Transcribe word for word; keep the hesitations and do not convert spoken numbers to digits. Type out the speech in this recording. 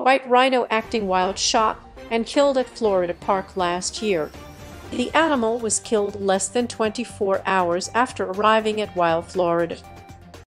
white rhino acting wild shot and killed at Florida park last year. The animal was killed less than twenty-four hours after arriving at Wild Florida.